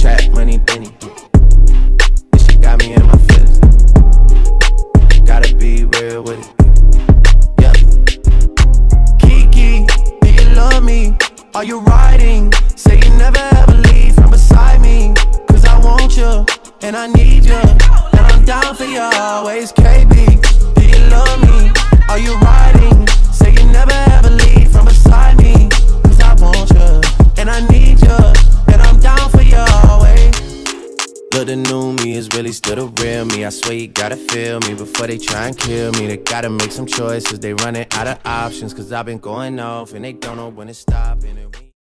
Trap money, Benny. This shit got me in my feelings. Gotta be real with it. Yeah. Kiki, do you love me? Are you riding? Say you never ever leave from beside me. Cause I want you, and I need you, and I'm down for you always, KB. Do you love me? Are you riding? Say you never ever leave from beside me. Cause I want you, and I need you, and I'm down for you always. Look, the new me is really still the real me. I swear you gotta feel me before they try and kill me. They gotta make some choices, they running out of options. Cause I've been going off and they don't know when to stop.